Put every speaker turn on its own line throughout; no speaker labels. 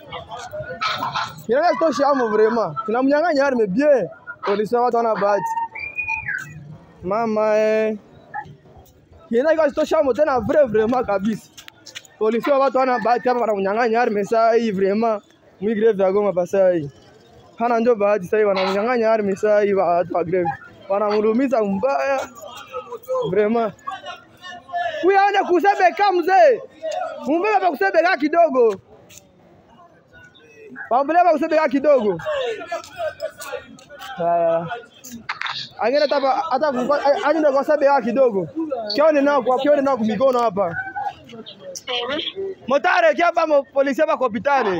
Yeye tosha amo vraiment. Tunamnyang'anya arme bien. Polisi watu wana bahati. Mama Yeye iko tosha amo tena vraiment kabisa. Polisi watu wana bahati hapa wanamnyang'anya arme saa hii vraiment. Mwigreve ya Goma pasa hii. Hana ndio bahati sasa hivi wanamnyang'anya arme saa hii watu wa greve. Wanamrumiza mbaya. Vraiment. Huyu aende kusebeka mzee. Mumbebe pa kusebeka kidogo. Pambeleba kusebeka kidogo. Angena tapa hata anenda kusebeka kidogo. Kione nao kumikono hapa. Motare kia pa polisi hapa kwa hospitali.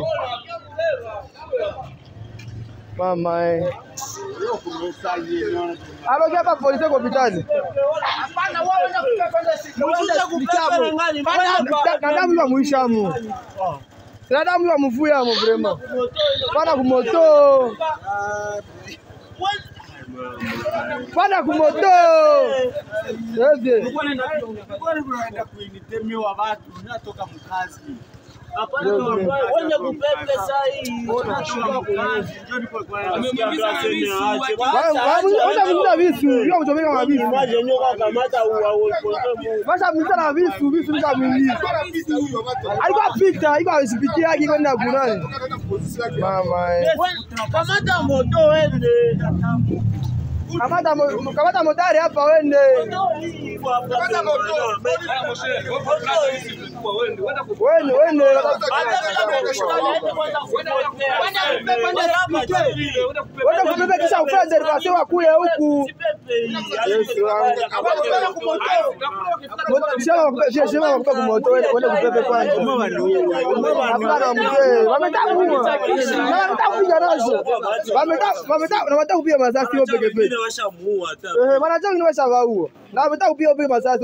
Mama Alo kia pa polisi kwa hospitali. Hapana wao wanakuja kadamu ya muishamu. Kadamu ya mvuya mo vraiment. Pana kumoto. Pana kumoto. Ndio.
Unaenda kuinitemewa watu unatoka mkazi.
Hapana wenye kupepe saa hii.
Wanamuita visu, yule mtomeka na visu.
Maji nyoka kamata
Basha mtana visu nika mwingi. Alikuwa pita, alikuwa asipitia yake kwenda kunani. Mama
kamata moto wende.
Kamata motari hapa wende. Wende. Wende kubebe kisha ufende basi wakuye huku. Shema wakupa kumoto wende kubebe kwanza. Hapana mzee, wametaka kupiga nazo. Wametaka kupiga masasi wote peke.
Washamuua hata.
Wanataka ni washawaua. Na wametaka kupiga masasi.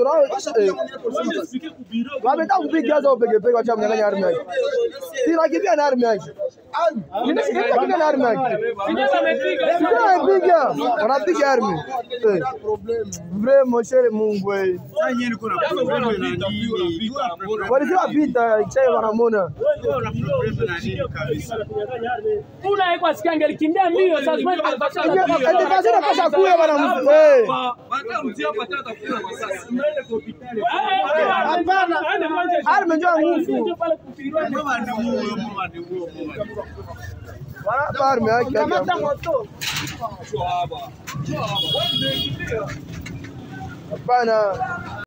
Wametaka kupiga hizo peke wacha mnyang'anya arme yake. Sina kibia na arme yake. Ndio na arme yake. Piga. Wanapiga arme. Vraiment chere Mungu wewe.
Sasa yeye niko na problem na nini?
Walisema vita chai wanamona.
Una problem na nini kabisa?
Una iko asikange alikimbia mbio sasa
Ndio kasema pesa kuya bana wewe.
Bata mtia patata kuna masasi.
Hapana. Arme ndio nguvu.
Mama ni huo.
Wana arme yake.
kamata moto.
Hapana.